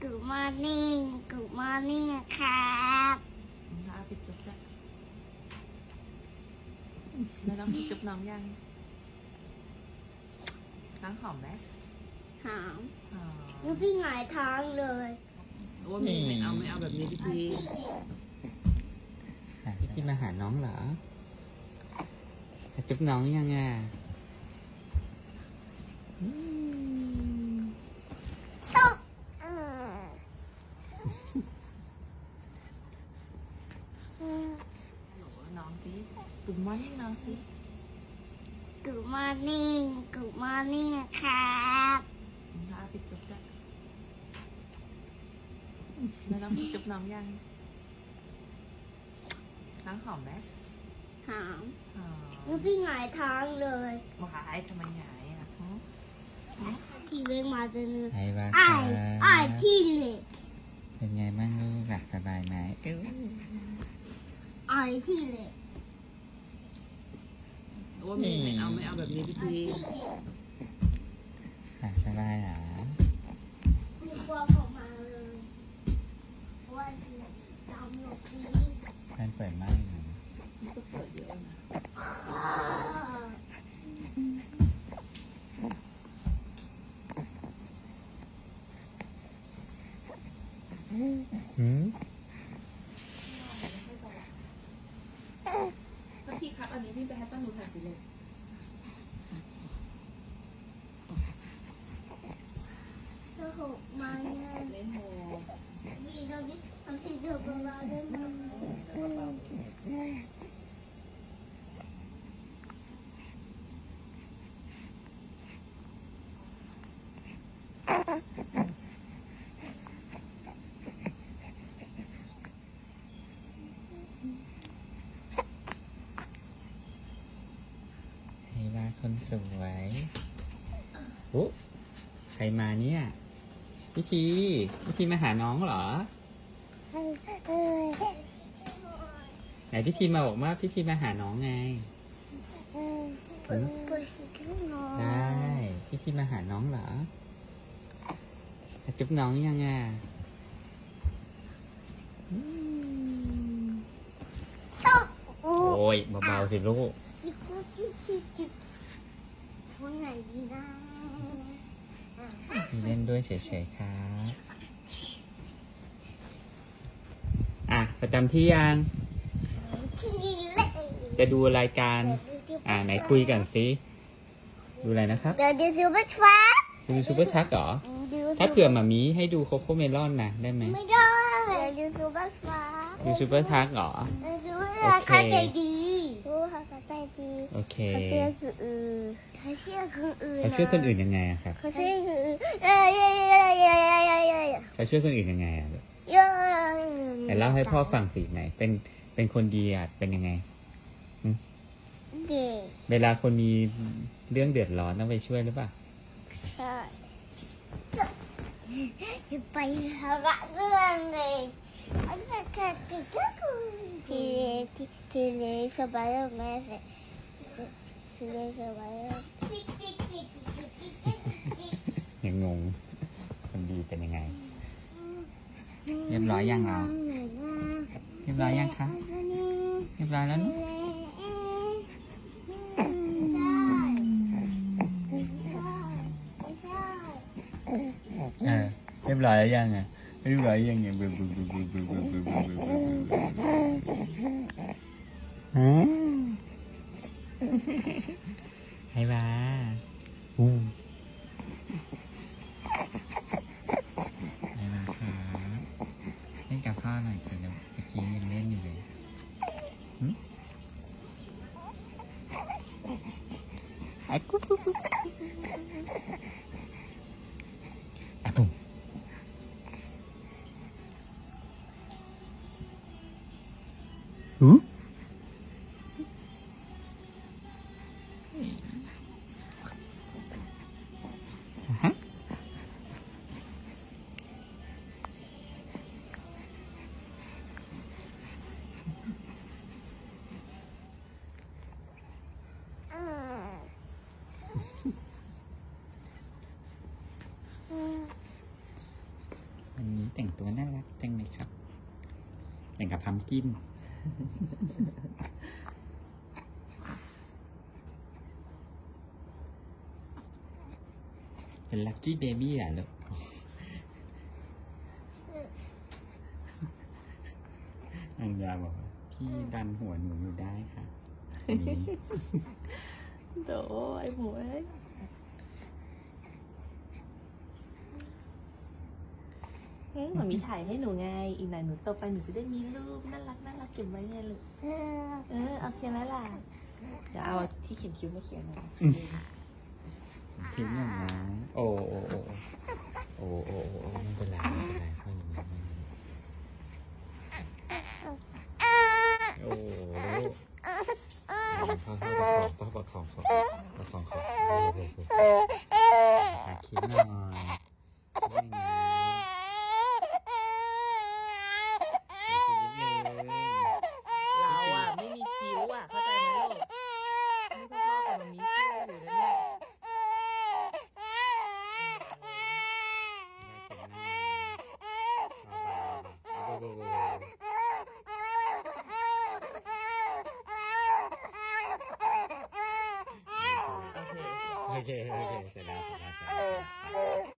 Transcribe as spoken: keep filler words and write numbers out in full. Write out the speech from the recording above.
Good morning Good morning ครับน้าปิดจุ๊บจ้ะแล้วน้องจุ๊บน้องยังน้องหอมไหมหอมหอมแล้วพี่หงายท้องเลยโอ้ไม่ไม่เอาไม่เอาแบบนี้พี่ทีพี่ทีมาหาน้องเหรอจุ๊บน้องยังไงน้องสิGood morningน้องสิ Good morning Good morning ครับน้าปิดจุ๊บจ้ะแล้วน้องจุ๊บน้องยังน้องหอมไหมหอมหอมแล้วพี่หงายท้องเลยมาหายทำไมหงายอ่ะที่เลี้ยงมาจะนึกไอ้บ้าไอ้ไอ้ที่เล็กเป็นไงบ้างลูกหลับสบายไหมเอ้ยไอ้ที่เล็กโอ้ไม่ไม่เอาไม่เอาแบบนี้พี่ทีหลับสบายเหรอมีกลัวผมมาเลยว่าจะทำหนูสิมันเปิดไหมก็เปิดเยอะนะหืมแล้วพี่ครับอันนี้พี่ไปให้ป้าหนูถ่ายสิเลยถ้าหกมาเนี่ยเล่นโฮมีตรงนี้ทำที่เดือบเราได้ไหมไอ้บ้าคนสวยโอ้ใครมาเนี่ยพี่ทีพี่ทีมาหาน้องเหรอไหนพี่ทีมาบอกว่าพี่ทีมาหาน้องไงได้พี่ทีมาหาน้องเหรอจุ๊บน้องยังไงโอ้ยเบาๆสิลูกคนไหนดีนะมีเล่นด้วยเฉยๆครับอ่ะประจำที่ยังที่เล็กจะดูรายการอ่าไหนคุยกันสิดูอะไรนะครับเดี๋ยวดูซูเปอร์ทรัคดูซูเปอร์ชักเหรอถ้าเผื่อหมามีให้ดูโคโค่เมลอนนะได้ไหมไม่ได้เดี๋ยวดูซูเปอร์ทรัคดูซูเปอร์ชักเหรอเดี๋ยวดูว่าเขาใจดีดูว่าเขาใจดีโอเคเขาเชื่อคืออื่นเขาเชื่อคนอื่นเขาช่วยคนอื่นยังไงอะครับเขาเชื่อคืออื่นเอ้ยเอ้ยเอ้ยเอ้ยเอ้ยเอ้ยเอ้ยเขาช่วยคนอื่นยังไงอะเอ้ยแต่เล่าให้พ่อฟังสิไหนเป็นเป็นคนดีอะเป็นยังไงเด็กเวลาคนมีเรื่องเดือดร้อนต้องไปช่วยหรือเปล่าใช่จะไปหาระเรื่องเลยอันนี้ก็จะทีทีทีนี้สบายแล้วแม่เสร็จทีนี้สบายแล้วยังงงคนดีเป็นยังไง เรียบร้อยยังเราเรียบร้อยยังคะเรียบร้อยแล้วเนอะเออเรียบร้อยแล้วยังอ่ะเรียบร้อยยังเนี่ยบึ้บบึ้บบึ้บบึ้บบึ้บบึ้บบึ้บบึ้บบึ้บฮึให้มาอู้ให้มาครับเล่นกับพ่อหน่อยสิเดี๋ยวเมื่อกี้ยังเล่นอยู่เลยหึไอ้กุ๊กกุ๊กกุ๊กอะตุ้มหือฮะ ไวันนี้แต่งตัวน่ารักจังเลยครับ แต่งกับพัมกิน เป็นลัคกี้เบบี้อ่ะลูกอัญญาบอกว่าพี่ดันหัวหนูอยู่ได้ค่ะอันนี้โถ่ไอ้หมวยเฮ้ยมันมีถ่ายให้หนูไง อีกหน่อยหนูโตไปหนูจะได้มีรูปน่ารักน่ารักเก็บไว้ไงลูกเออเออโอเคไหมล่ะ เดี๋ยวเอาที่เขียนคิ้วมาเขียนหน่อยคิดหน่อยนะโอ้โอ้โอ้โอ้โอ้โอ้โอ้ไม่เป็นไรไม่เป็นไรพ่ออย่างนี้โอ้พ่อพ่อประคองพ่อประคองเขาประคองเขาคิดหน่อยไม่ไงเราอ่ะไม่มีคิ้วอ่ะเข้าใจไหมลูกนี่พ่อพ่อกับมันมีคิ้วอยู่นะเนี่ยโอเค โอเค เสร็จแล้วเสร็จแล้วเสร็จแล้ว